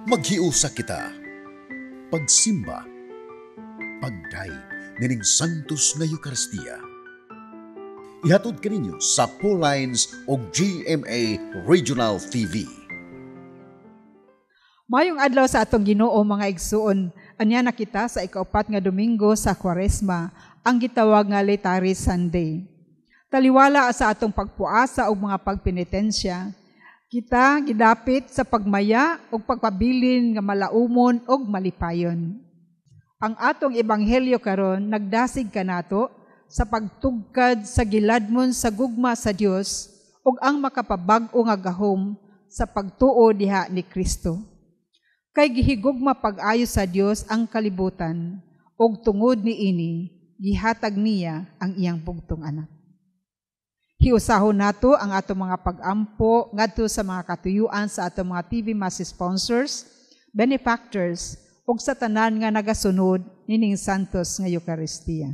Maghiusa kita, pagsimba, pagdaig nining Santos nga Eucharistia. Ihatod kaninyo sa Pauline's o GMA Regional TV. Mayong adlaw sa atong Ginoo mga igsuon, anya na kita sa ikaapat nga Domingo sa Kwaresma, ang gitawag nga Laetare Sunday. Taliwala sa atong pagpuasa o mga pagpenitensya, kita gidapit sa pagmaya o pagpabilin nga malaumon o malipayon. Ang atong ebanghelyo karon nagdasig kanato sa pagtugkad sa giladmon sa gugma sa Dios ug ang makapabag-o nga gahom sa pagtuo diha ni Kristo. Kay gihigugma pag-ayo sa Dios ang kalibutan ug tungod niini gihatag niya ang iyang bugtong anak. Hiusahon nato ang atong mga pag-ampo ngadto sa mga katuyuan sa atong mga TV Mass sponsors, benefactors ug sa tanan nga nagasunod nining Santos nga Eucharistia.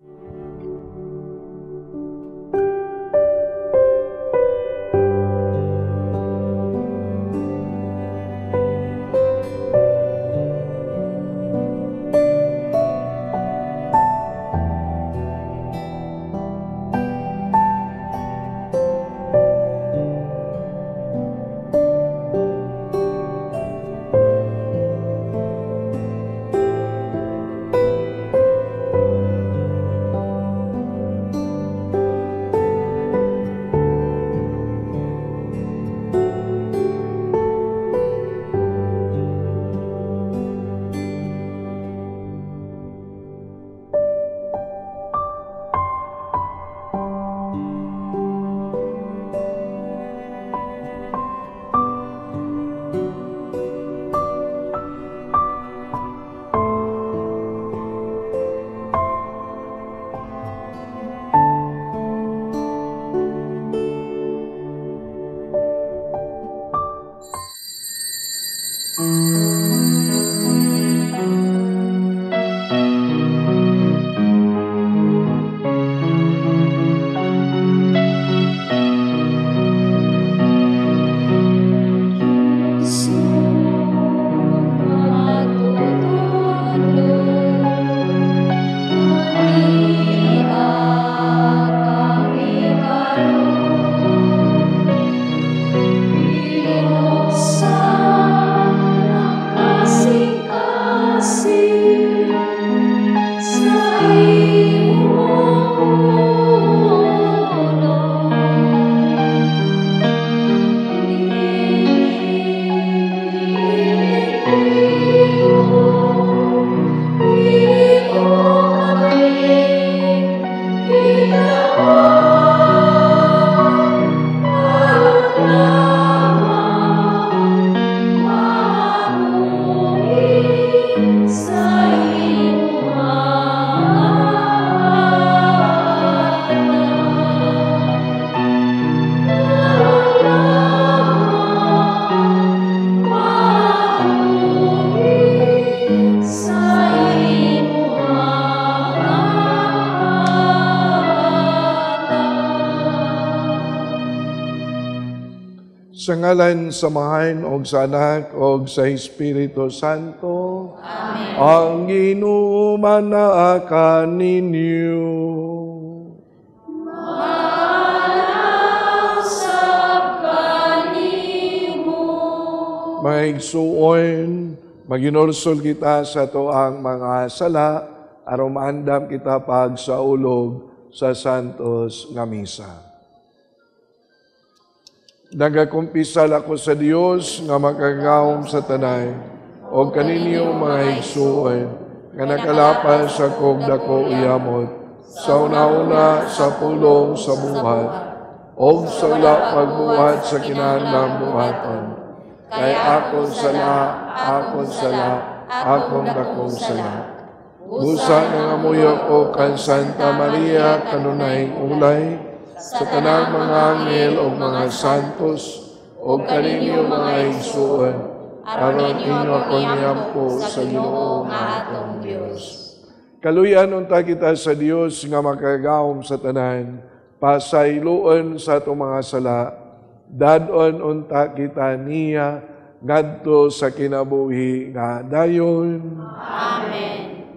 Sa ngalan sa Amahan o sa Anak o sa Espiritu Santo. Amen. Ang Ginoo manaakan ninyo. Malasap kanimo. Maigsuon, maginursol kita sa toang mga sala, aron maandam kita pag sa ulog sa Santos nga Misa. Nagakumpisal ako sa Dios nga makagawom sa tanay, o kaninyo mga igsuon, nga nakalapas sa kog dako iyamot, sa una-una sa pulong sa buhat, o sa wala pagbuhat sa kinahanglang buhaton. Kay akon sala, akong dakong sala. Busa nga amuyo ko kan Santa Maria kanunay ulay, sa tanang mga anghel o mga santos, o kaninyo mga igsuon, aron inyo ako niyampo sa Ginoo nga atong Dios. Kaluyan unta kita sa Dios nga makagawom sa tanan, pasayloon sa atong mga sala, dadon unta kita niya, ngadto sa kinabuhi nga dayon. Amen.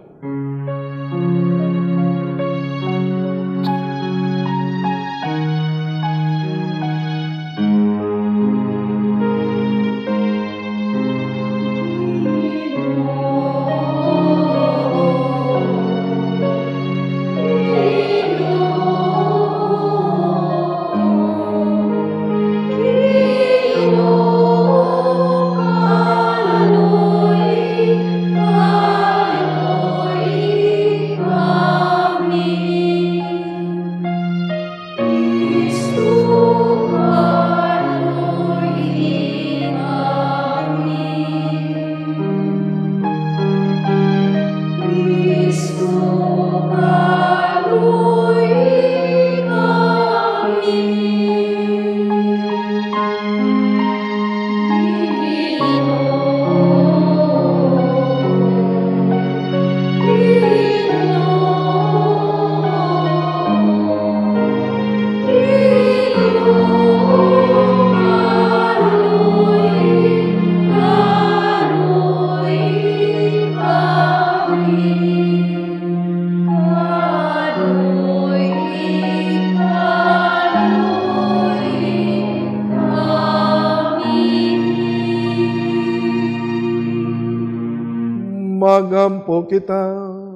Magampo kita.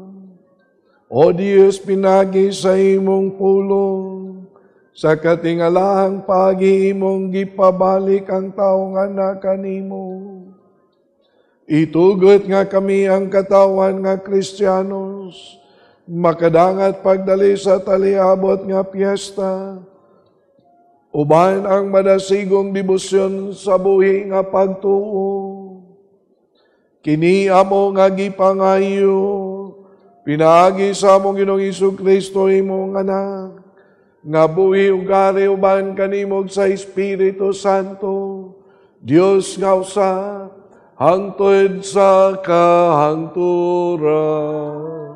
O Diyos, pinagi sa imong pulong, sa katingalahang pag-iimong gipabalik ang taong anak kanimo. Itugot nga kami ang katawan nga Kristiyanos, makadangat pagdali sa taliabot nga piyesta, uban ang madasigong debosyon sa buhi nga pagtuo. Kini amo nga gipangayo, pinaagi sa among Ginoong Jesu-Kristo imong anak, nga buhi ugari uban kanimog sa Espiritu Santo, Dios nga usa, hangtod sa kahangturan.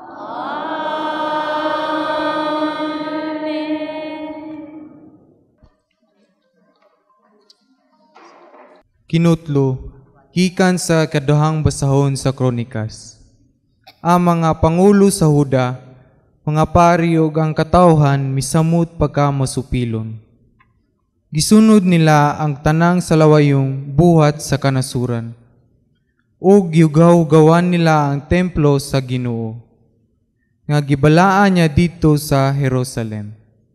Kinutlo, gikan sa kaduhang basahon sa Kronikas. Ang mga pangulo sa Huda, mga pari ug ang katawhan misamot pagka masupilon. Gisunod nila ang tanang salawayong buhat sa kanasuran. O giugaw-gawan nila ang templo sa Ginoo, nga gibalaan niya dito sa Jerusalem.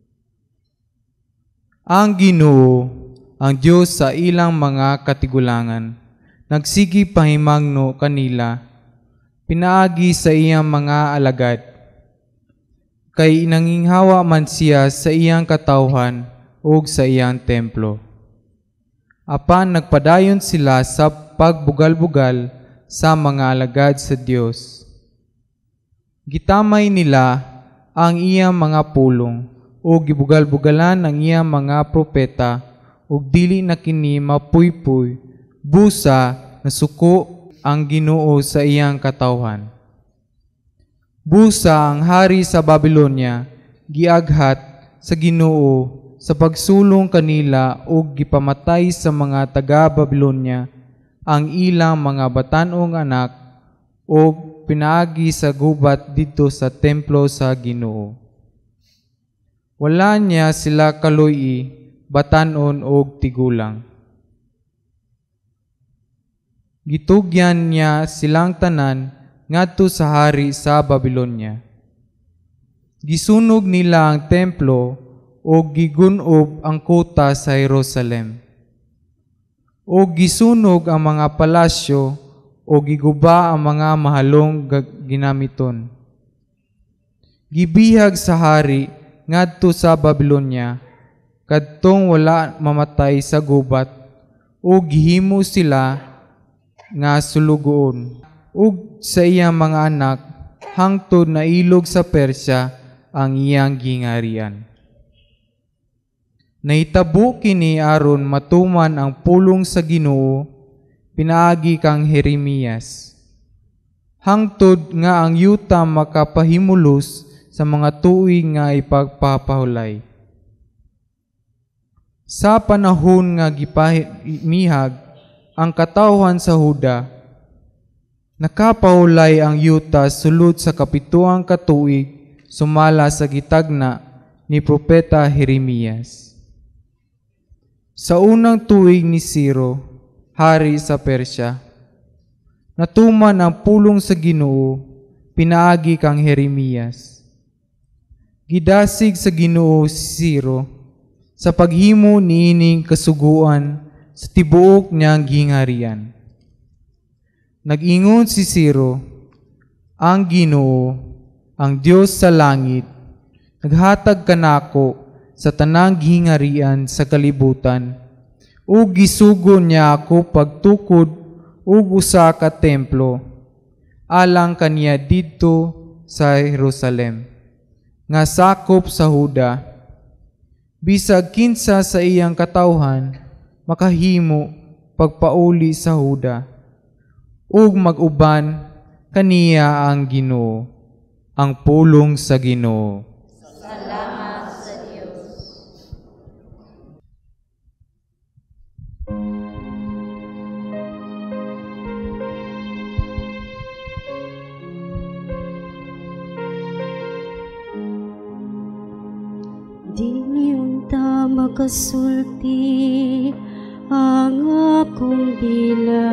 Ang Ginoo, ang Diyos sa ilang mga katigulangan, nagsigi pahimangno kanila, pinaagi sa iyang mga alagad. Kay nanginghawa man siya sa iyang katawhan o sa iyang templo. Apan nagpadayon sila sa pagbugal-bugal sa mga alagad sa Diyos. Gitamay nila ang iyang mga pulong o gibugal-bugalan ang iyang mga propeta o dili na kini mapuypuy busa na suko ang Ginoo sa iyang katawhan. Busa ang hari sa Babylonia giaghat sa Ginoo sa pagsulong kanila o gipamatay sa mga taga-Babylonia ang ilang mga batanong anak o pinaagi sa gubat dito sa templo sa Ginoo. Wala niya sila kaluy, batanon o tigulang. Gitugyan niya silang tanan ngadto sa hari sa Babylonia. Gisunog nila ang templo o gigunob ang kuta sa Jerusalem. O gisunog ang mga palasyo o giguba ang mga mahalong ginamiton. Gibihag sa hari ngadto sa Babylonia kadtong wala mamatay sa gubat o gihimo sila nga sulugoon ug sa iyang mga anak hangtod na ilog sa Persya ang iyang gingarian. Nahitabo kini aron matuman ang pulong sa Ginoo pinaagi kang Jeremias. Hangtod nga ang yuta makapahimulos sa mga tuig nga ipagpapahulay. Sa panahon nga gipamihag ang katawhan sa Huda. Nakapahulay ang yuta sulod sa kapituang katuig sumala sa gitagna ni Propeta Jeremias. Sa unang tuig ni Ciro, hari sa Persya, natuman ang pulong sa Ginoo, pinaagi kang Jeremias. Gidasig sa Ginoo si Ciro sa paghimo niining kasuguan sa tibuok niyang gingharian. Nag-ingon si Ciro, ang Ginoo, ang Diyos sa langit, naghatag kanako sa tanang gingharian sa kalibutan, ug gisugon niya ako pagtukod ug usa ka templo alang kaniya didto sa Jerusalem nga sakop sa Huda. Bisag kinsa sa iyang katawhan makahimo pagpauli sa Huda, ug mag-uban kaniya ang Ginoo, ang pulong sa Ginoo. Salamat sa Diyos. Di niyunta makasulti ang akong dila,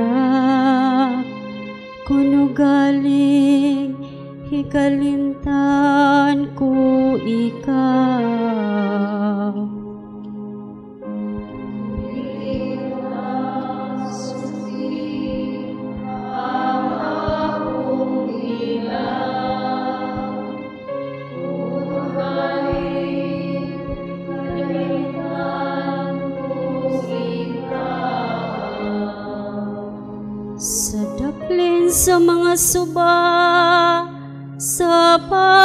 kuno galing hikalimtan ko ikaw. Sa daplin sa mga suba sa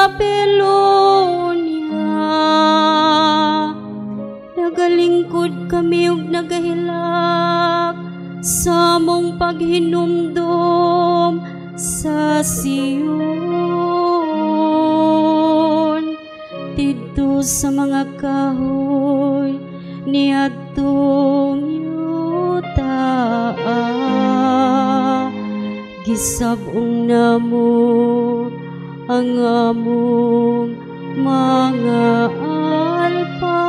Babylonia, nagalingkod kami ug nagahilak sa mong paghinumdom sa Sion. Didto sa mga kahoy niadtong yuta, gisab-ong namo ang among mga alpa.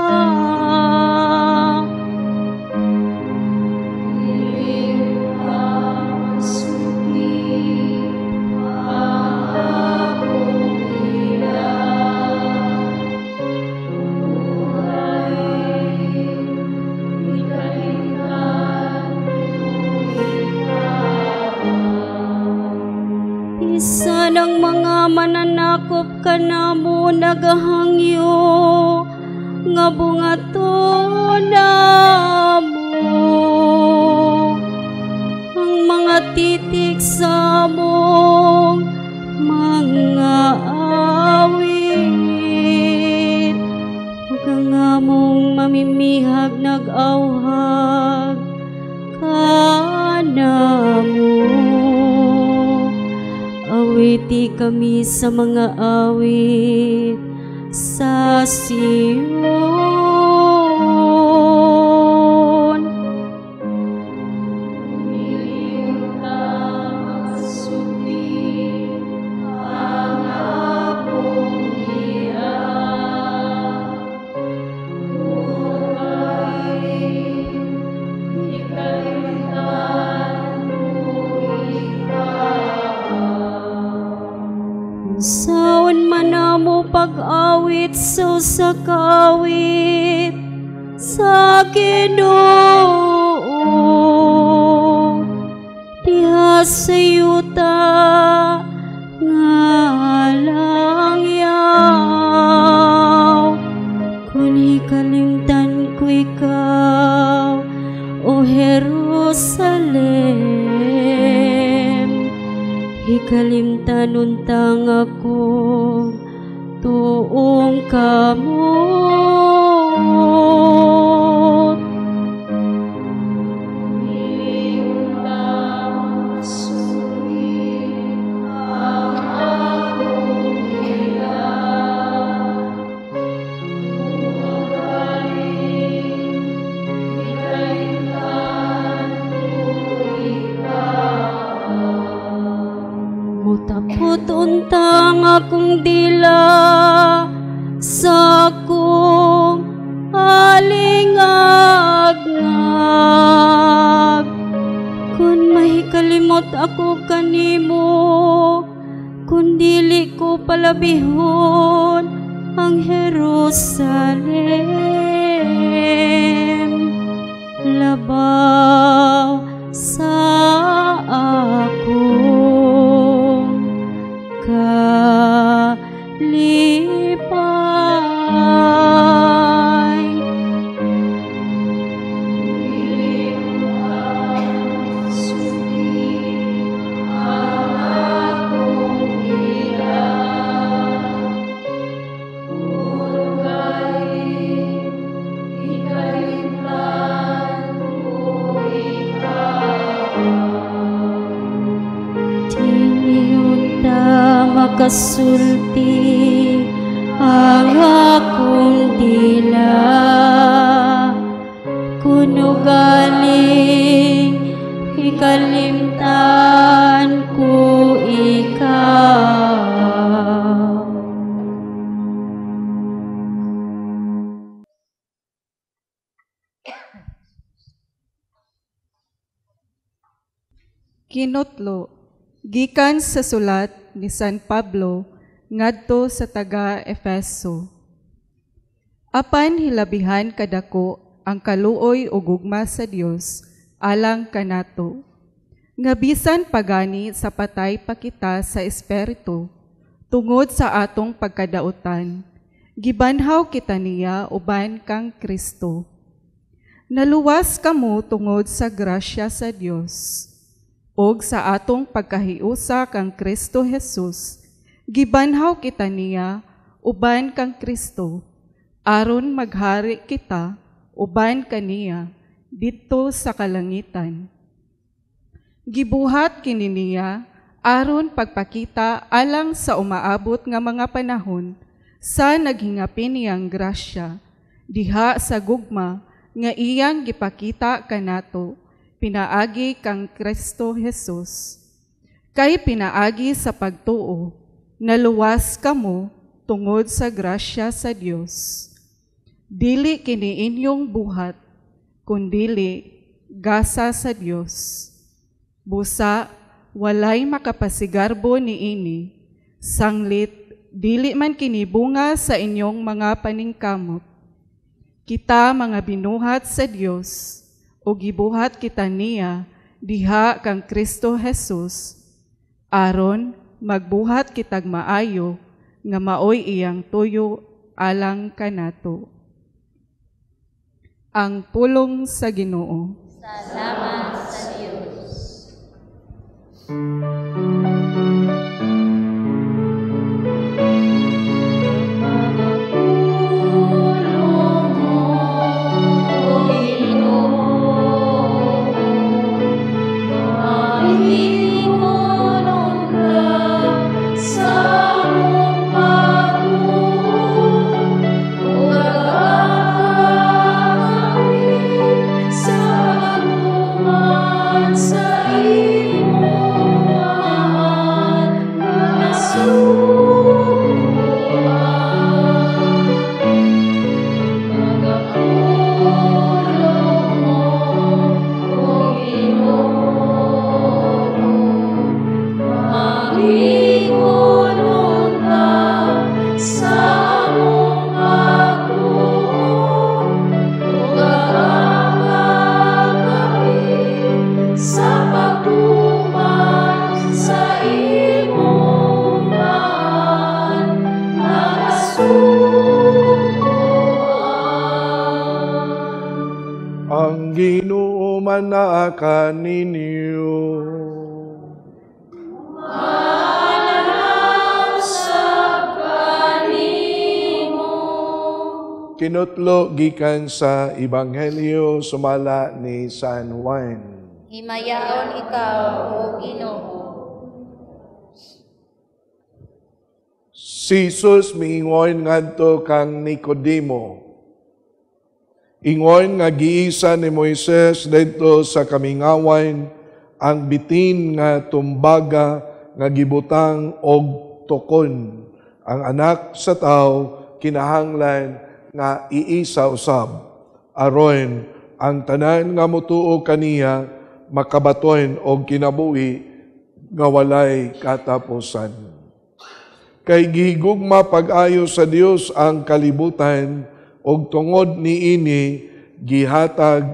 Isa ng mga mananakop kanamo nagahangyo nga bungaton namo, ang mga titik sa mong mga awit, ug ang among mamimihag nag-awhag kanamo. Awiti kami sa mga awit sa Sion. Saon man namo pag-awit sa usa ka awit sa Ginoo, diha sa yuta nga langyaw, kun hikalimtan ko ikaw, O Jerusalem. Hikalimtan untang ako tuong kamot. ang akong dila sa akong halingagngag. Kung mahikalimot ako kanimo, kung dili ko palabihon ang Jerusalem. Labaw sa akong kalipay. Makasulti ang akong dila, kuno galing ikalimtan ko ikaw. Kinutlo, gikan sa sulat ni San Pablo ngadto sa taga-Efeso. Apan hilabihan kadako ang kaluoy o gugma sa Dios alang kanato. Nga bisan pagani sa patay pa kita sa espiritu tungod sa atong pagkadautan, gibanhaw kita niya uban kang Kristo. Naluwas kamo tungod sa grasya sa Dios. Og sa atong pagkahiusa kang Kristo Jesus, gibanhaw kita niya, uban kang Kristo, aron maghari kita, uban kaniya, dito sa kalangitan. Gibuhat kini niya, aron pagpakita alang sa umaabot nga mga panahon, sa naghingapin niyang grasya, diha sa gugma, nga iyang gipakita kanato, pinaagi kang Kristo Jesus. Kay pinaagi sa pagtuo, naluwas kamo tungod sa grasya sa Dios. Dili kini inyong buhat, kundili gasa sa Dios. Busa, walay makapasigarbo ni ini, sanglit, dili man kini bunga sa inyong mga paningkamot. Kita mga binuhat sa Dios, o gibuhat kita niya diha kang Kristo Jesus, aron magbuhat kitag maayo nga maoy iyang tuyo alang kanato. Ang pulong sa Ginoo. Salamat sa Diyos. Ang Ginoo manaakan ninyo. Kinutlo gikan sa Ebanghelyo sumala ni San Juan. Himayaon ikaw, O Ginoo. Si Jesus miingon ngadto kang Nicodemo. Ingon nga giisa ni Moises dito sa kamingawan ang bitin nga tumbaga nga gibutang og tukon. Ang anak sa tao kinahanglan nga iisa usab, aron ang tanan nga motuo kaniya makabaton og kinabuhi nga walay katapusan. Kay gihigugma pag-ayo sa Dios ang kalibutan og tungod niini gihatag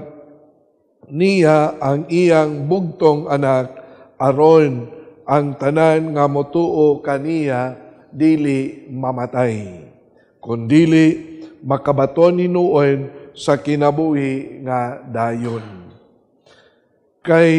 niya ang iyang bugtong anak aron ang tanan nga motuo kaniya dili mamatay, kundili makabaton hinuon sa kinabuhi nga dayon. Kay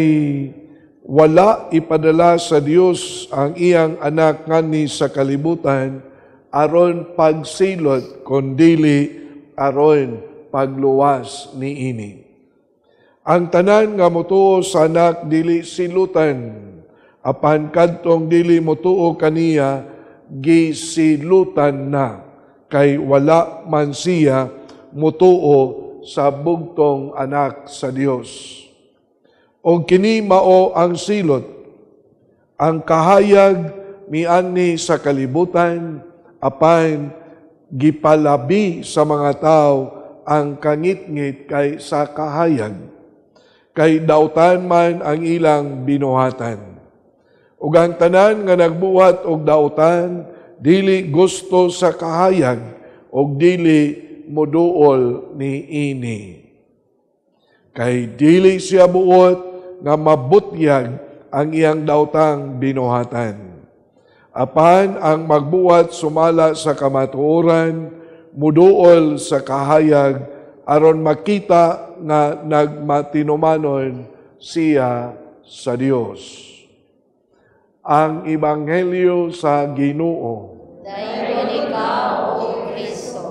wala ipadala sa Dios ang iyang anak ngani sa kalibutan aron pagsilot, kundili aron pagluwas niini. Ang tanan nga motuo sa anak dili silutan, apan kadtong dili motuo kaniya gisilutan na, kay wala man siya motuo sa bugtong anak sa Dios. O kini mao ang silot, ang kahayag miani sa kalibutan, apan gipalabi sa mga tao ang kangit-ngit kay sa kahayag, kay dautan man ang ilang binuhatan. Ug ang tanan nga nagbuhat og dautan, dili gusto sa kahayag, og dili moduol ni ini. Kay dili siya buot nga mabutyag ang iyang dautang binuhatan. Apan ang magbuhat sumala sa kamatuoran, muduol sa kahayag, aron makita nga nagmatinumanon siya sa Dios. Ang Ebanghelyo sa Ginoo. Dayon ikaw, O Kristo.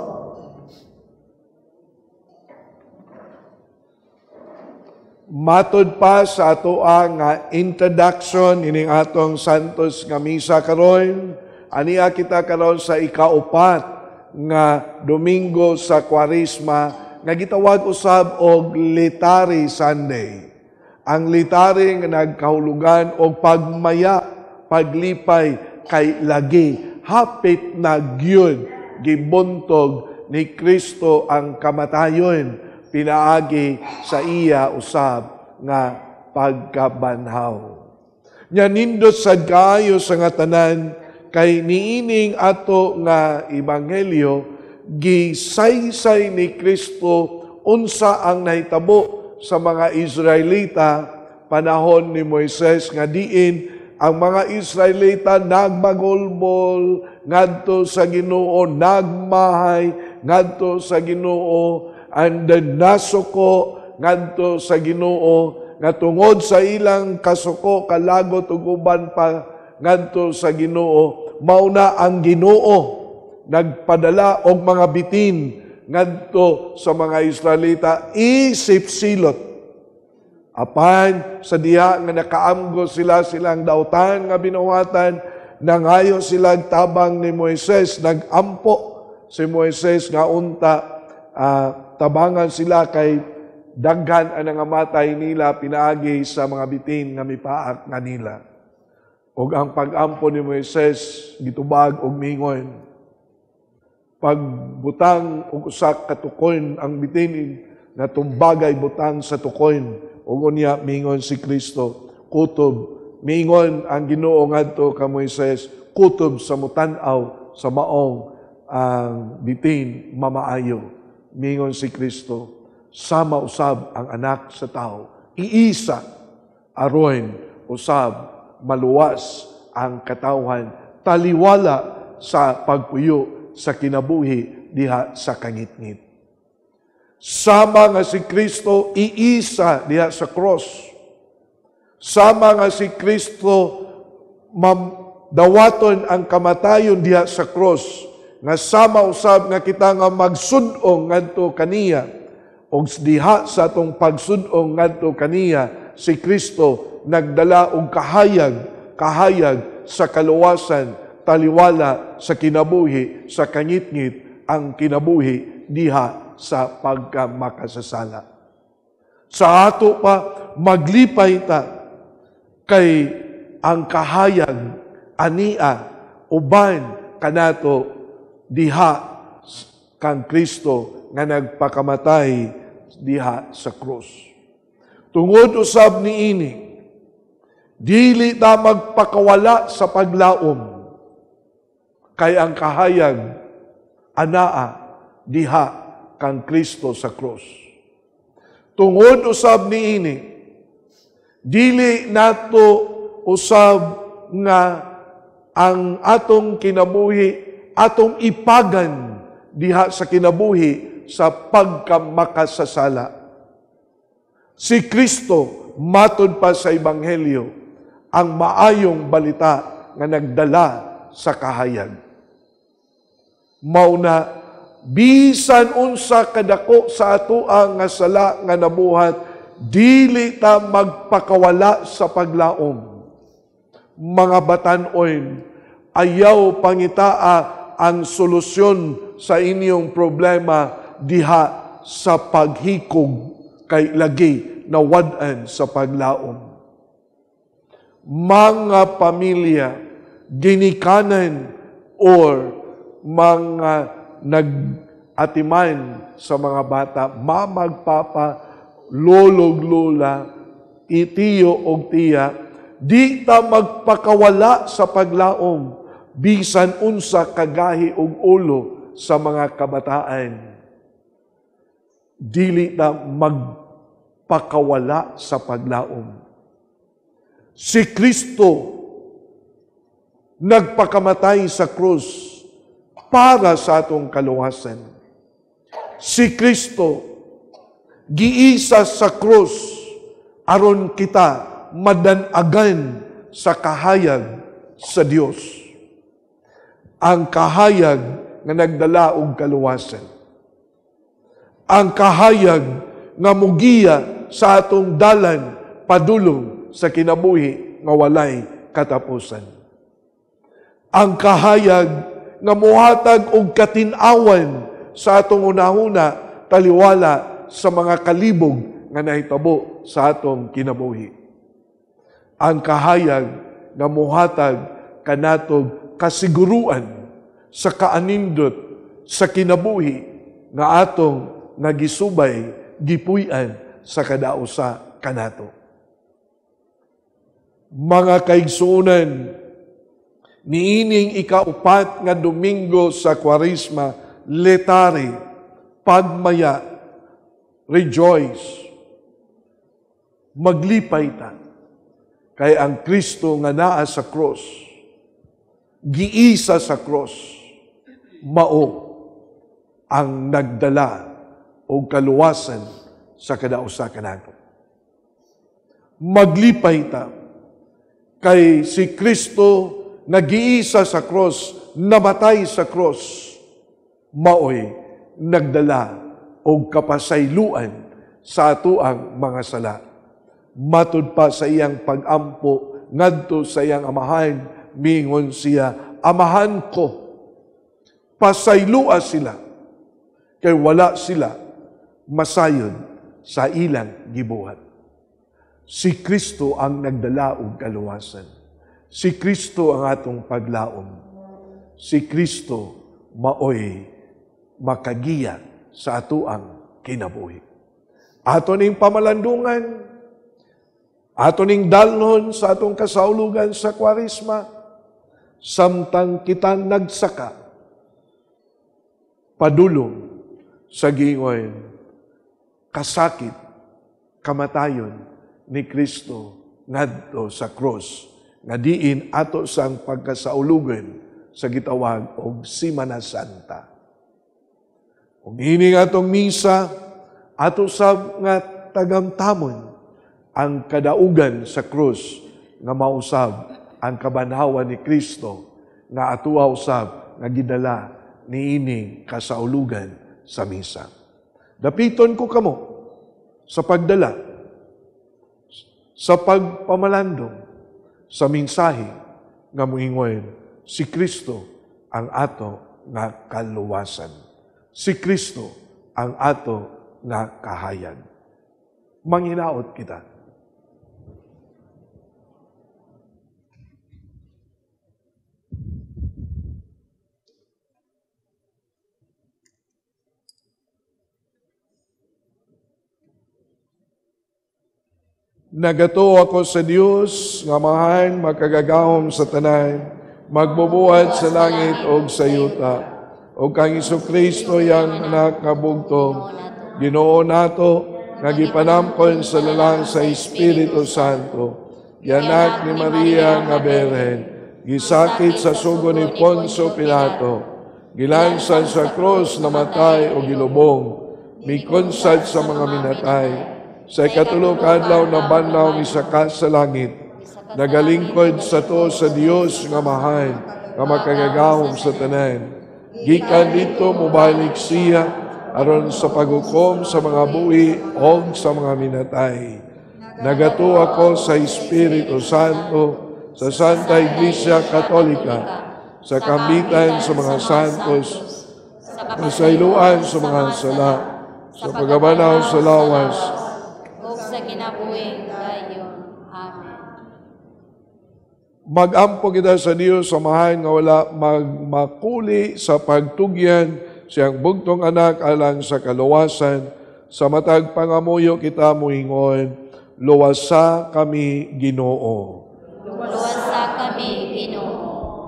Matod pa sa atoa nga introduction ining atong Santos nga misa karon, aniya kita karon sa ikaupat nga Domingo sa Kwaresma nga gitawag usab og Litari Sunday. Ang litari nga nagkahulugan og pagmaya, paglipay kay lagi, hapit na gyud gibuntog ni Kristo ang kamatayon, pinaagi sa iya usab nga pagkabanhaw. Nya nindot sad kaayo sa nga tanan, kay niining ato nga ebanghelyo gisaysay ni Kristo unsa ang nahitabo sa mga Israelita panahon ni Moises, nga diin ang mga Israelita nagbagolbol ngadto sa Ginoo, nagmahay ngadto sa Ginoo, and then nasuko ngadto sa Ginoo, nga tungod sa ilang kasuko kalagot ug uban pa ngadto sa Ginoo, mauna ang Ginoo nagpadala og mga bitin ngadto sa mga Israelita isip silot. Apan sa diha nga nakaamgo silang dautan nga binuhatan, nangayo sila tabang ni Moises, nagampo si Moises nga unta tabangan sila kay daghan ang nangamatay nila pinaagi sa mga bitin nga mipaak nga nila. Ug ang pag-ampo ni Moises gitubag og mingon. Pagbutang og usa ka tukon ang bitin nga tumbagay butang sa tukon, ug unya mingon si Kristo, kutob, mingon ang Ginoo ngadto ka Moises, kutob sa mutan-aw sa maong ang bitin mamaayo. Mingon si Kristo, sama usab ang anak sa tao, iisa aron usab maluwas ang katawhan, taliwala sa pagpuyo sa kinabuhi diha sa kangitngit. Sama nga si Kristo iisa diha sa cross. Sama nga si Kristo dawaton ang kamatayon diha sa cross, nga sama usab nga kita nga magsud-ong ngadto kaniya, og diha sa atong pagsud-ong ngadto kaniya si Kristo nagdala og kahayag sa kaluwasan, taliwala sa kinabuhi sa kangitngit, ang kinabuhi diha sa pagkamakasasala. Sa ato pa maglipay ta kay ang kahayag ania uban kanato diha kang Kristo nga nagpakamatay diha sa krus. Tungod usab niini, dili ta magpakawala sa paglaom, kay ang kahayag anaa diha kang Kristo sa krus. Tungod usab niini, dili nato usab nga ang atong kinabuhi, atong ipagan diha sa kinabuhi sa pagkamakasasala. Si Kristo, matod pa sa Ebanghelyo, ang maayong balita nga nagdala sa kahayag. Mauna, bisan unsa kadako sa atoa nga sala nga nabuhat, dili ta magpakawala sa paglaom. Mga batan-oy, ayaw pangitaa ang solusyon sa inyong problema diha sa paghikog kay lagi na wad-an sa paglaom. Mga pamilya, ginikanan or mga nag-atiman sa mga bata, mamagpapa, lolog, lola, itiyo o tiya, di ta magpakawala sa paglaom, bisan unsa kagahi og ulo sa mga kabataan. Dili ta magpakawala sa paglaom. Si Kristo nagpakamatay sa krus para sa atong kaluwasan. Si Kristo giisa sa krus aron kita madanagan sa kahayag sa Dios. Ang kahayag nga nagdala og kaluwasan. Ang kahayag nga mugiya sa atong dalan padulong sa kinabuhi nga walay katapusan. Ang kahayag nga muhatag og katin-awan sa atong unahuna taliwala sa mga kalibog nga nahitabo sa atong kinabuhi. Ang kahayag nga muhatag kanatog kasiguruan sa kaanindot sa kinabuhi nga atong nagisubay, gipuy-an sa kadausa kanato. Mga kaigsuonan, niining ikaupat nga Domingo sa Kwaresma, letari, pagmaya, rejoice, maglipay ta. Kay ang Kristo nga naa sa cross, giisa sa cross, mao ang nagdala o kaluwasan sa kadausa kanato. Maglipay ta. Kay si Kristo nagiisa sa cross, namatay sa cross, maoy nagdala og kapasayloan sa atoang mga sala. Matud pa sa iyang pag-ampo ngadto sa iyang amahan, mingon siya, amahan ko, pasaylua sila, kay wala sila masayon sa ilang gibuhat. Si Kristo ang nagdala og kaluwasan. Si Kristo ang atong paglaom. Si Kristo maoy makagiya sa atoang kinabuhi. Ato ning pamalandungan, ato ning dalhon sa atong kasaulugan sa Kwaresma, samtang kita nagsaka padulong sa giingon kasakit, kamatayon ni Kristo ngadto sa cross, nga diin ato sang pagkasaulugan sa gitawag og Semana Santa. Ug hining atong misa, ato sab nga tagamtamon ang kadaugan sa krus nga mausab ang kabanhawan ni Kristo nga atuwa usab nga gidala niining kasaulugan sa misa. Dapiton ko kamo sa pagdala, sa pagpamalandong, sa mensahe nga moingon, si Kristo ang ato nga kaluwasan. Si Kristo ang ato nga kahayag. Manghinaot kita. Nagato ako sa Dios nga mahan makagagahom sa tanan, magbubuhat sa langit o sa yuta. O kang Kristo yang anak nga bugtong, Ginoo nato, nga gipanampon sa lalang sa Espiritu Santo, yanak ni Maria nga Berhen, gisakit sa sugo ni Poncio Pilato, gilansan sa krus namatay o gilubong, mikonsad sa mga minatay, sa ikatulong adlaw na banlaw ni saka sa langit, nagalingkod sa to sa Dios nga mahan, nga makagagahom sa tanan. Gikan dito mubalik siya aron sa paghukom sa mga buhi o sa mga minatay. Nagato ako sa Espiritu Santo, sa Santa Iglesia Katolika, sa kambitan sa mga santos, sa iluan sa mga sala, sa pagabanaw sa lawas, sa kinabuhing gayon. Amen. Mag-ampo kita sa Dios sa mahan nga wala magmakuli sa pagtugyan siyang bugtong anak alang sa kaluwasan, sa matag pangamuyo kita muingon, luwasa kami Ginoo. Luwasa kami, Ginoo.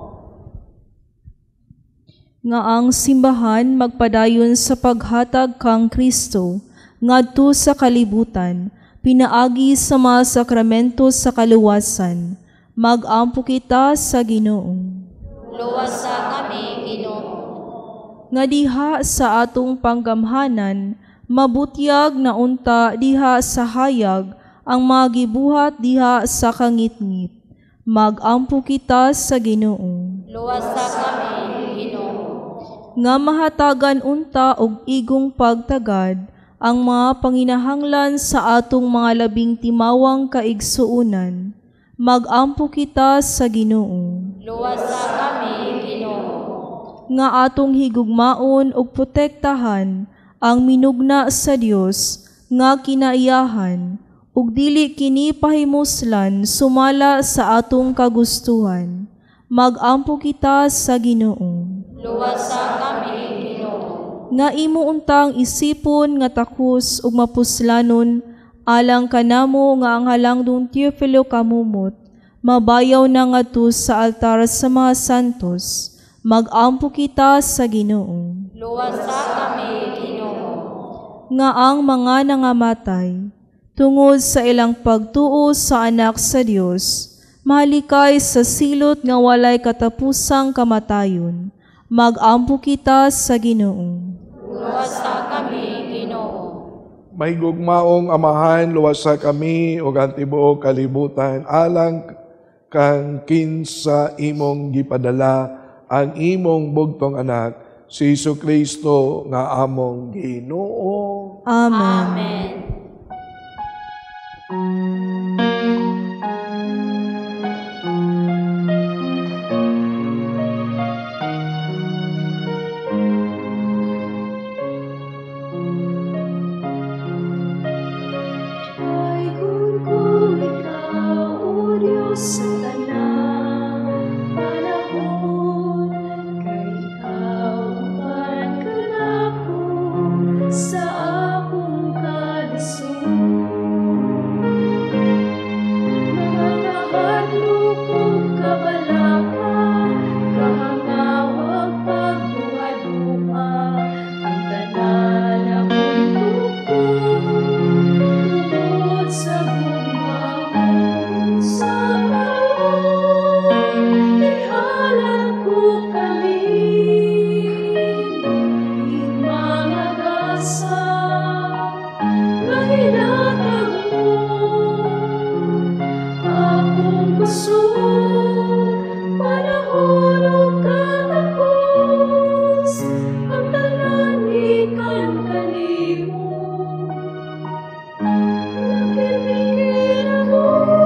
Nga ang simbahan magpadayon sa paghatag kang Kristo, ngadto sa kalibutan, pinaagi sa mga sakramento sa kaluwasan, mag-ampo kita sa Ginoo. Luwasa kami, Ginoo. Nga diha sa atong panggamhanan, mabutyag na unta diha sa hayag, ang magibuhat diha sa kangitngit. Mag-ampo kita sa Ginoo. Luwasa kami, Ginoo. Nga mahatagan unta og igong pagtagad, ang mga panginahanglan sa atong mga labing timawang kaigsuunan, mag-ampo kita sa Ginoo. Luwasa kami, Ginoo. Nga atong higugmaon og protektahan ang minugna sa Dios nga kinaiyahan ug dili kini pahimuslan sumala sa atong kagustuhan. Mag-ampo kita sa Ginoo. Luwasa kami, Ginoo. Nga imo untang isipon nga takos ug mapuslanon alang kanamo nga ang halangdong Teofilo kamumot, mabayaw na ngadto sa altar sa mga santos. Mag-ampo kita sa Ginoo. Luwasa kami, Ginoo. Nga ang mga nangamatay, tungod sa ilang pagtuo sa anak sa Dios, mahalikay sa silot nga walay katapusang kamatayon. Mag-ampo kita sa Ginoo. Luwasa kami, Ginoo. May gugmaong amahan, luwasa kami o tibuok kalibutan, alang kang kinsa imong gipadala ang imong bugtong anak, si Jesucristo nga among Ginoo. Amen. Amen. Ay kung ikaw, O Diyos sa tanang panahon, kay ikaw man kanako sa akong kalisod. Mga kahadlok kong kabalakan, kahangawag pagduha-duha, ang tanan akong tungkol sa gugmahon sa kaon, ihalan ko kami, mga gasa, mahinatag mo, akong gusto, panahon o katapos, ang tanan ikan kanimo. Nakibigin ako,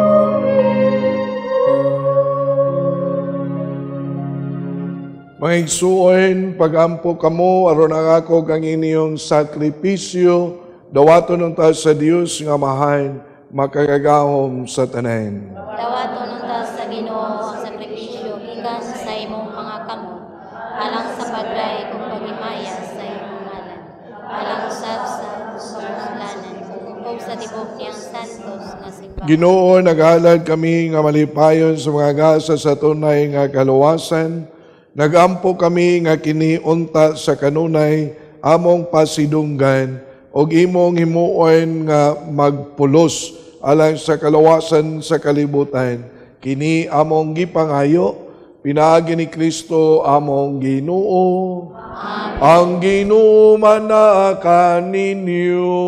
Mga igsuon, pagampo kamo, aron ang ako kang inyong sakripisyo, dawaton ng ta sa Dios nga mahan, makagagahom sa tanan. Dawaton ng ta sa Ginoo ang sakripisyo gikan sa imong mga kamot, alang sa paglahi kung paghimaya sa imong ngalan, alang usab sa kasalanan ug sa tibok niyang santos nga simbahan. Ginoo, naghalad kami nga malipayon sa mga gasa sa tunay nga kaluwasan. Nagampo kami nga kiniunta sa kanunay among pasidunggan og imong himuon nga magpulos alang sa kaluwasan sa kalibutan. Kini among gipangayo, pinaagi ni Kristo among Ginoo. Ang Ginoo manaka ninyo.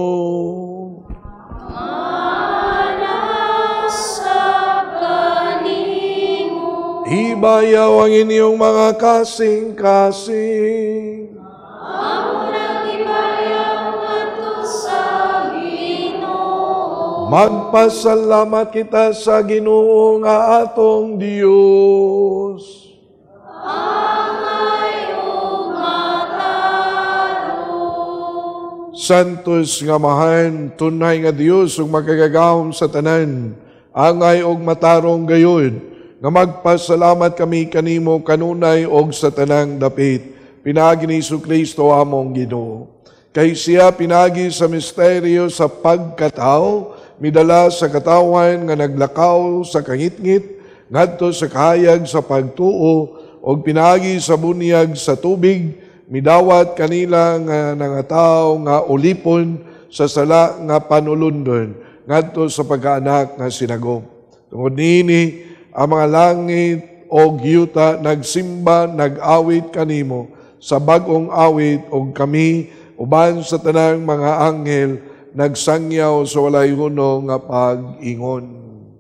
Ibayaw ang inyong mga kasing-kasing. Magpasalamat kita sa Ginoo nga atong Dios. Santos nga mahan, tunay nga Dios ug makagagahom sa tanan, angay og matarong gayud, nga magpasalamat kami kanimo kanunay og sa tanang dapit. Pinaagi ni Jesu-Kristo among Ginoo. Kay siya pinagi sa misteryo sa pagkatao, midala sa katawan nga naglakaw sa kangitngit, ngadto sa kahayag sa pagtuo, og pinagi sa bunyag sa tubig, midawat kanila nga nangataw nga ulipon sa sala nga panulundon, ngadto sa pagkaanak nga sinagom. Tungod nini, ang mga langit o yuta nagsimba, nag-awit kanimo sa bagong awit, og kami, uban sa tanang mga anghel, nagsangyaw sa walay hunong nga pag-ingon.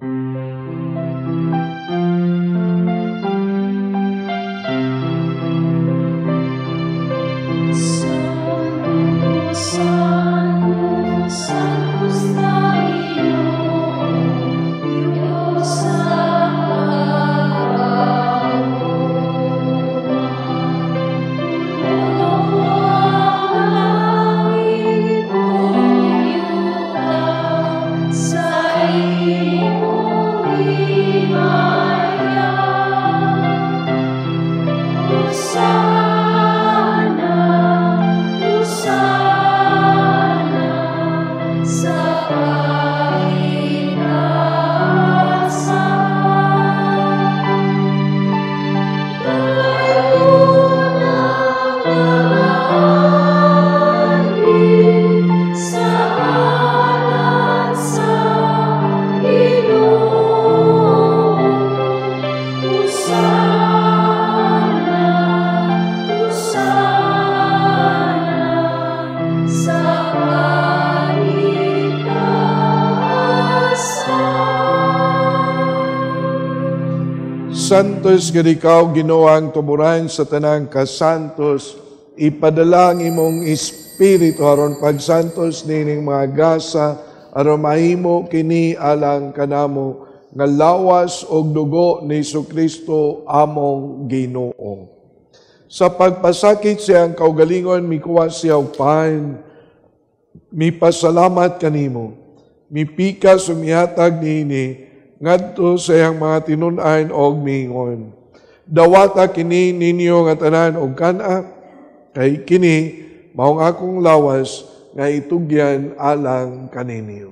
Santos nga ikaw Ginoong tuburan sa tanang kasantos, ipadala ang imong espiritu aron pagsantos nining mga gasa aron mahimo kini alang kanamo nga lawas og dugo ni Jesu-Kristo among Ginoo. Sa pagpasakit siyang kaugalingon mikuha siya og pain, mipasalamat kanimo, mipikas umihatag nini ngadto sa iyang mga tinun-an og mingon. Dawata kini ninyo nga tanan og kana, kay kini maong akong lawas nga itugyan alang kaninyo.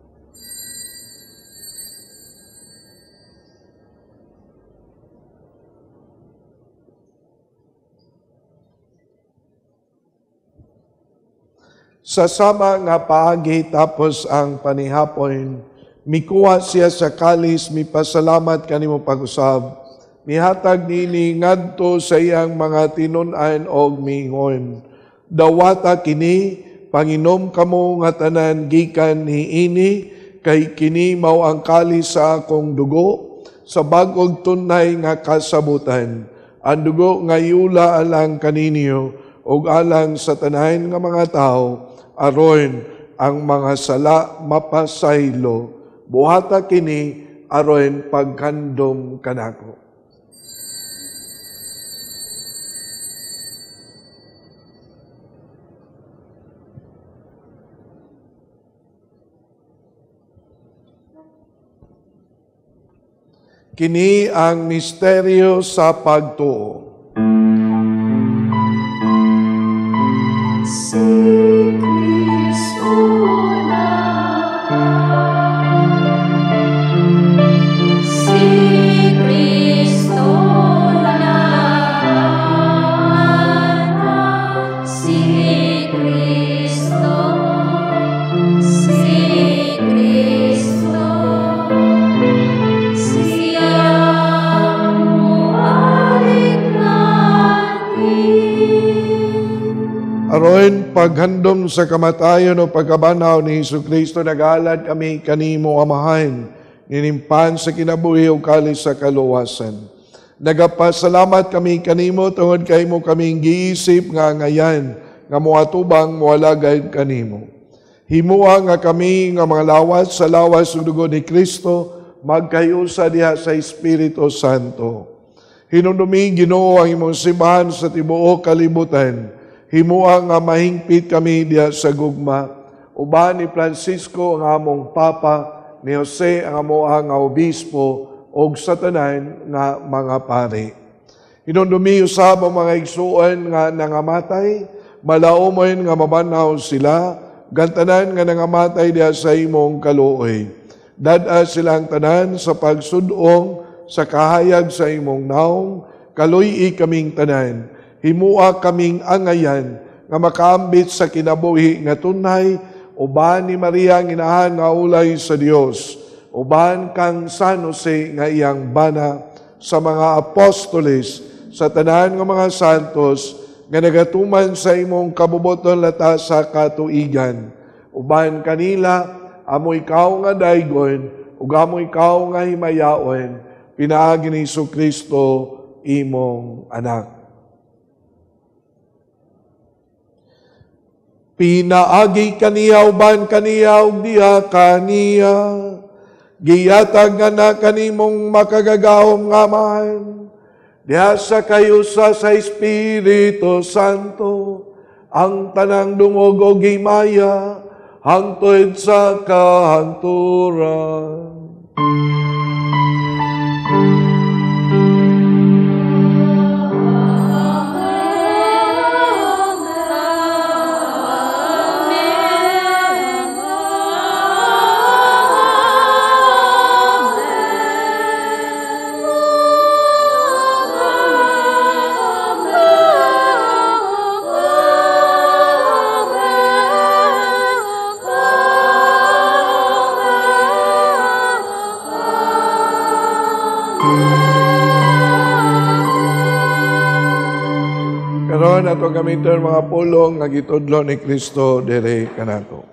Sa sama nga paagi tapos ang panihapon, mikuha siya sa kalis, mipasalamat kanimo pag-usab. Mihatag nini ngadto sa iyang mga tinun-an og mingon. Dawata kini, panginom kamo nga tanan gikan niini, kay kini mao ang kalis sa akong dugo, sa bag-ong tunay nga kasabutan. Ang dugo nga yula alang kaninyo, og alang sa tanan nga mga tao, aron ang mga sala mapasaylo. Buhata kini aron pagkandom kanako. Kini ang misteryo sa pagtuo. Si Kristo na paghandom sa kamatayon o pagkabanaw ni Jesucristo, nagalad kami kanimo amahan, ninimpan sa kinabuhi o kalis sa kaluwasan. Nagapasalamat kami kanimo tungod kay mo kaming giisip nga ngayan, nga muatubang mualagad kanimo. Himua nga kami nga mga lawas sa lawas ug dugo ni Kristo, magkayusa diha sa Espiritu Santo. Hinumdumi Ginoo ang imong simbahan sa tibuok kalibutan. Himua nga mahingpit kami diha sa gugma. Uban ni Francisco ang among Papa, ni Jose ang amoang nga obispo, o sa tanan nga mga pari. Hinumdumi usab ang mga igsuon nga nangamatay, malaumon nga mabanaw sila, gantanan nga nangamatay diha sa imong kaluoy. Dada silang tanan sa pagsudong sa kahayag sa imong naong, kaluy kaming tanan. Himua kaming angayan nga makaambit sa kinabuhi nga tunay, uban ni Maria ang inahan nga ulay sa Dios, uban kang San Jose nga iyang bana, sa mga apostoles, sa tanan nga mga santos, nga nagatuman sa imong kabuboton lata sa katuigan. Uban kanila, amo ikaw nga daygon, ug amo ikaw nga himayaon, pinaagi ni Jesucristo imong anak. Pinaagi kaniya uban kaniya ug diha kaniya, giyatag nga na kanimong makagagahom nga man, diha sa kayusa sa Espiritu Santo, ang tanang dungog o gimaya, hangtod sa kahanturan. Karon ato gamiton mga pulong nga gitudlo ni Kristo diri kanato.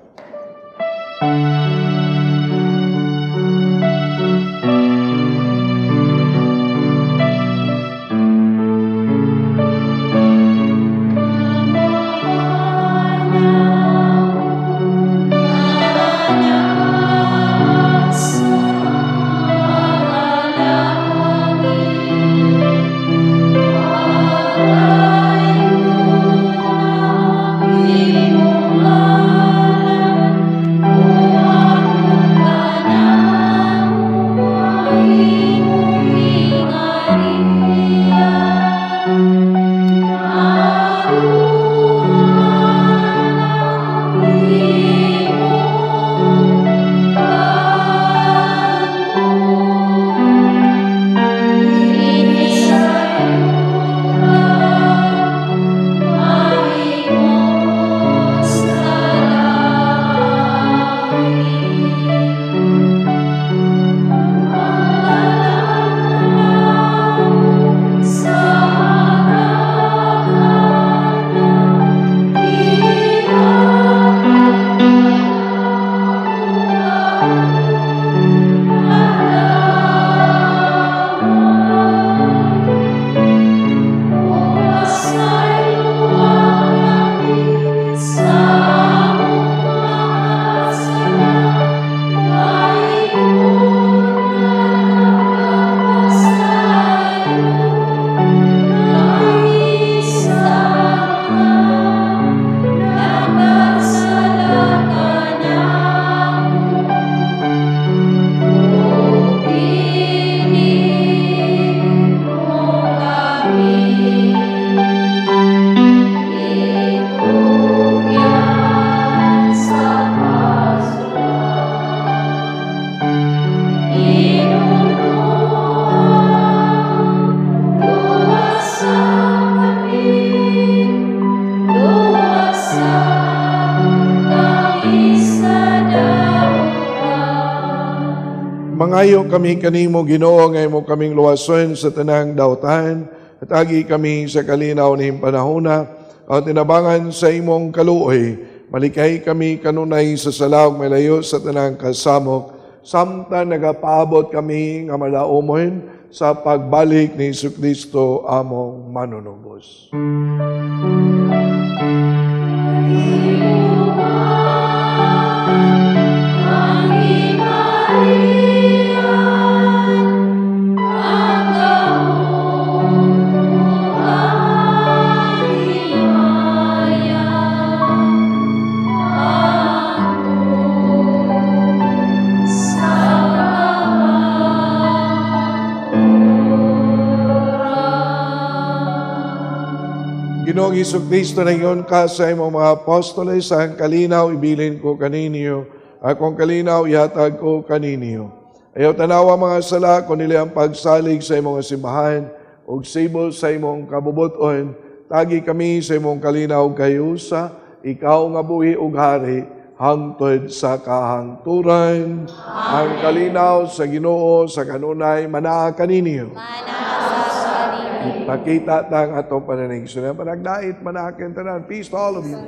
Mangayo kami kanimo Ginoo nga imo kaming luwason sa tanang dautan, at agi kami sa kalinaw ning panahona, at tinabangan sa imong kaluoy. Malikay kami kanunay sa salaog malayo sa tanang kasamok, samtang nagapaabot kami nga malaumon sa pagbalik ni Jesucristo among manunubos. Ginoong Jesucristo na iyon ka sa imong mga apostoles, sa kalinaw ibilin ko kaninyo, akong kalinaw ihatag ko kaninyo. Ayaw tanawa mga sala, kung nila ang pagsalig sa imong simbahan, ug sibol sa imong kabubuton, tagi kami sa imong kalinaw kayusa, ikaw nga buhi ug hari, hangtod sa kahangturan. Ang kalinaw sa Ginoo sa kanunay manaa kaninyo. Pakita tang atong pananigsunan. Panagdait manakin tanan. Peace to all of you.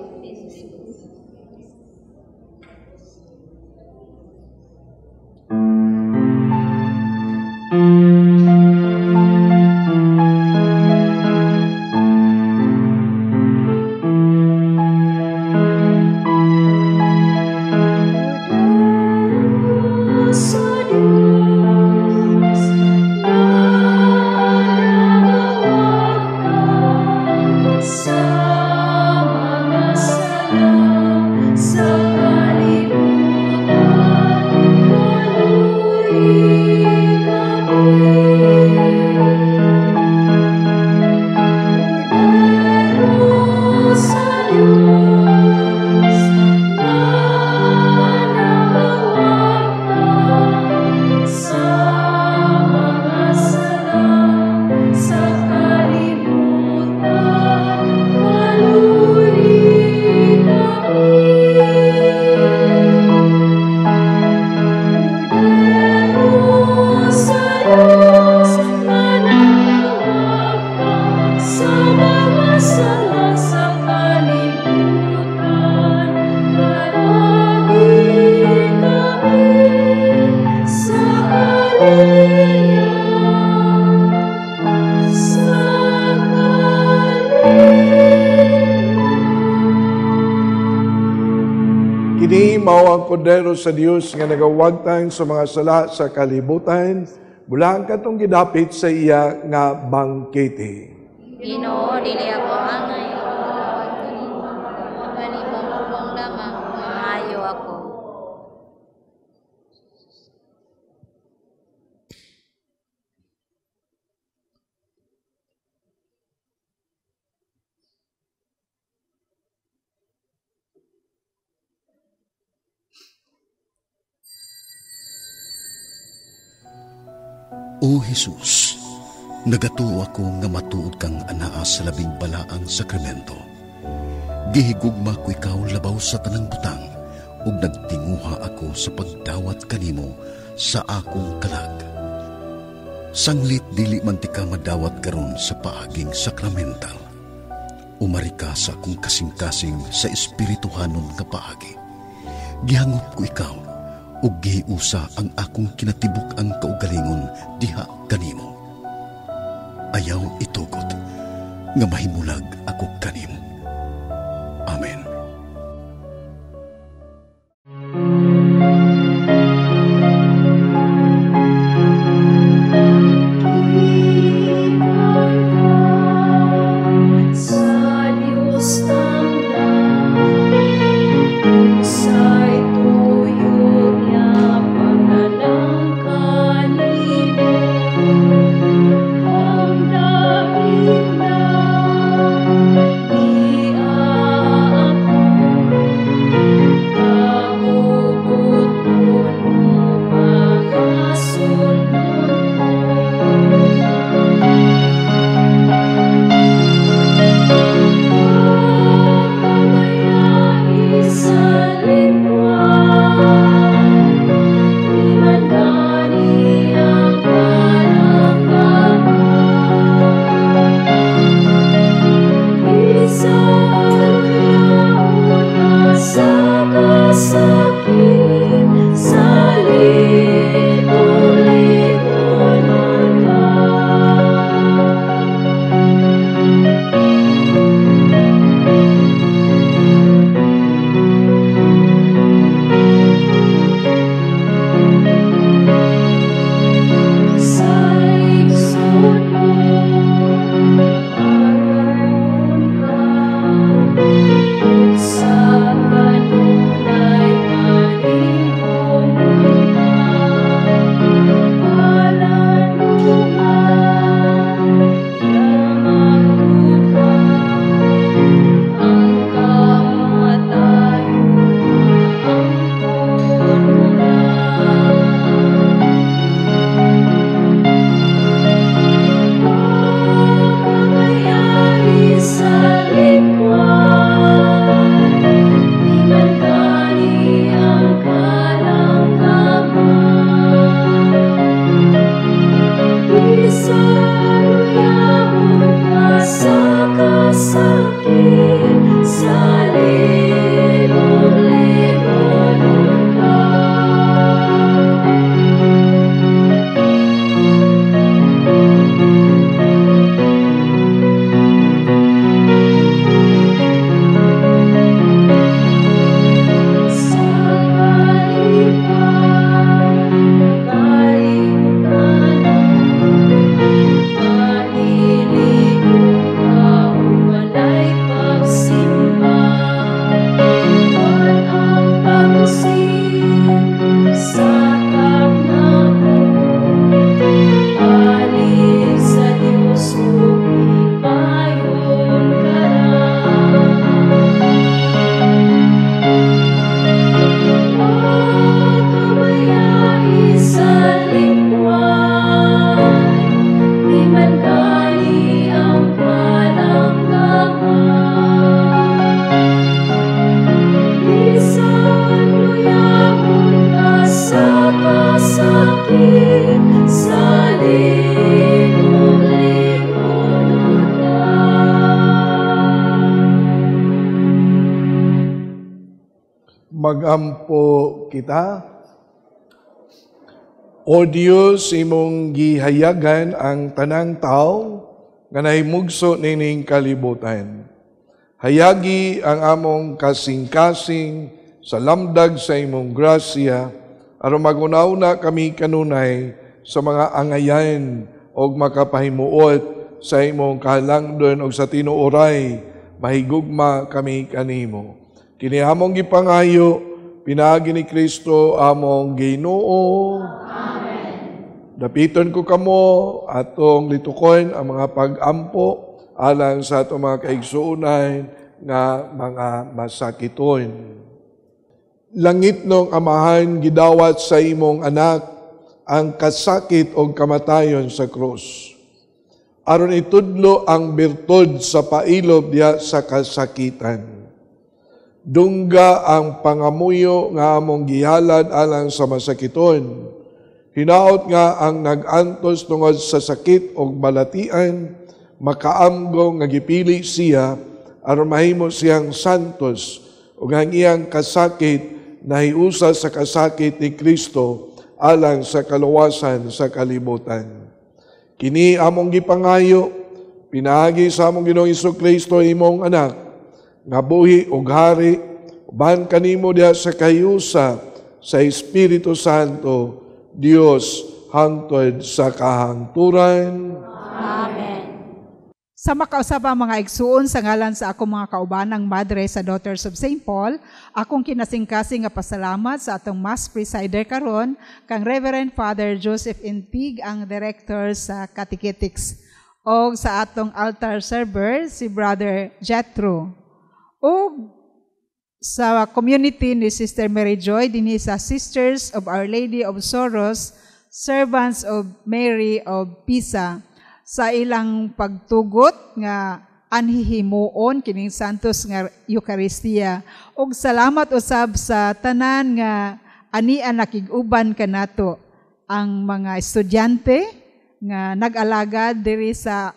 Kini mao ang kordero sa Dios nga nagawagtang sa mga sala sa kalibutan, bulang katong gidapit sa iya nga bangkete. Ginoo, dili ako angay. Kanimong pulong lamang, maayo ako. O Jesus, nagatuo ako nga matuod kang anaa sa labing balaang sakramento. Gihigugma ko ikaw labaw sa tanang butang, ug nagtinguha ako sa pagdawat kanimo sa akong kalag. Sanglit dili man ti ka madawat karon sa paaging sakramental. Umari ka sa akong kasing-kasing sa espirituhanon nga paagi. Gihangop ko ikaw, ug gihiusa ang akong kinatibuk ang kaugalingon diha kanimo. Ayaw itugot nga mahimulag ako kanimo. Amen. Be Magampo kita. O Diyos, imong gihayagan ang tanang tao nga nahimugso nining kalibutan. Hayagi ang among kasing-kasing sa lamdag sa imong grasya, aron magunaw-na kami kanunay sa mga angayan o makapahimuot sa imong kahalangdon o sa tinuoray, mahigugma kami kanimo. Kini among gipangayo, pinaagi ni Kristo among Ginoo. Amen. Dapiton ko kamo atong litukon ang mga pag-ampo alang sa atong mga kaigsuunan nga mga masakiton. Langit nung amahan gidawat sa imong anak ang kasakit o kamatayon sa krus. Aron itudlo ang birtud sa pailob diya sa kasakitan. Dungga ang pangamuyo nga among gihalad alang sa masakiton. Hinaot nga ang nag-antos tungod sa sakit o balatian, makaamgo nga gipili siya, aron mahimo siyang santos, ug ang iyang kasakit nahiusa sa kasakit ni Kristo alang sa kaluwasan sa kalibutan. Kini among gipangayo, pinaagi sa among Ginoong Jesu-Kristo imong anak, nga buhi ug hari, uban kanimo diha sa kayusa sa Espiritu Santo, Dios hangtod sa kahangturan. Amen. Sa makausaba mga igsuon sa ngalan sa akong mga kaubanang madre sa Daughters of St. Paul, akong kinasingkasing nga pasalamat sa atong Mass Presider karon kang Reverend Father Joseph Intig, ang Director sa Catechetics, o sa atong altar server si Brother Jethro. O sa community ni Sister Mary Joy, dinhi sa Sisters of Our Lady of Sorrows, Servants of Mary of Pisa, sa ilang pagtugot nga anhihimuon kining santos nga Eucharistia. Og salamat usab sa tanan nga anian nakig-uban kanato ang mga estudyante nga nag-alagad diri sa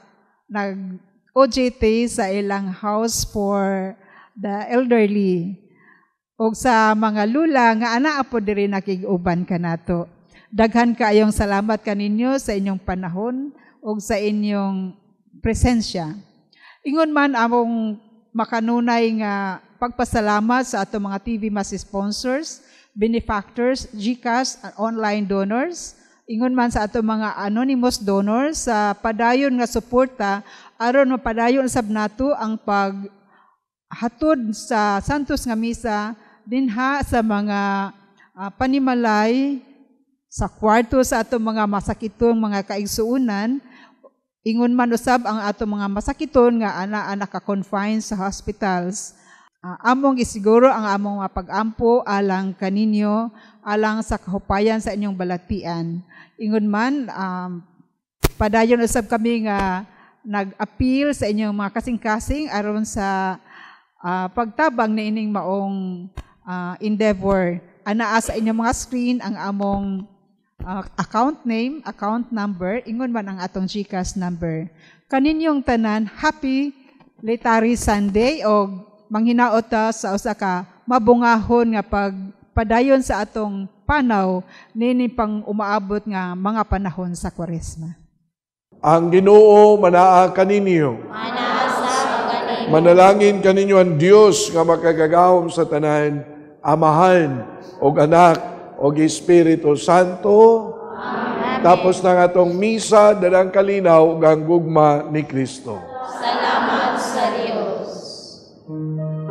OJT sa ilang house for the elderly. Og sa mga lula nga anaa po diri nakig-uban kanato. Daghan kaayong salamat kaninyo sa inyong panahon o sa inyong presensya. Ingon man among makanunay nga pagpasalamat sa atong mga TV Mass sponsors, benefactors, GCash, online donors. Ingon man sa atong mga anonymous donors sa padayon nga suporta aron mapadayon sab nato ang paghatod sa Santos nga Misa dinha sa mga panimalay sa kwarto sa atong mga masakitong mga kaigsuunan. Ingon man usab ang atong mga masakiton nga ana naka-confine sa hospitals. Among isiguro ang among pag-ampo alang kaninyo, alang sa kahupayan sa inyong balatian. Ingon man, padayon usab kami nga nag-appeal sa inyong mga kasing-kasing aron sa pagtabang na ining maong endeavor. Anaa sa inyong mga screen ang among account name, account number, ingon man ang atong GCash number. Kaninyong tanan, happy Laetary Sunday o manghinaot sa usa ka mabungahon nga pagpadayon sa atong panaw nini pang umaabot nga mga panahon sa Kwaresma. Ang Ginoo manaa kaninyo. Manalangin kaninyo ang Dios nga makagagahom sa tanan, Amahan ug Anak og Espiritu Santo. Amen. Tapos ng atong misa, dalang kalinaw ug ang gugma ni Kristo. Salamat sa Dios.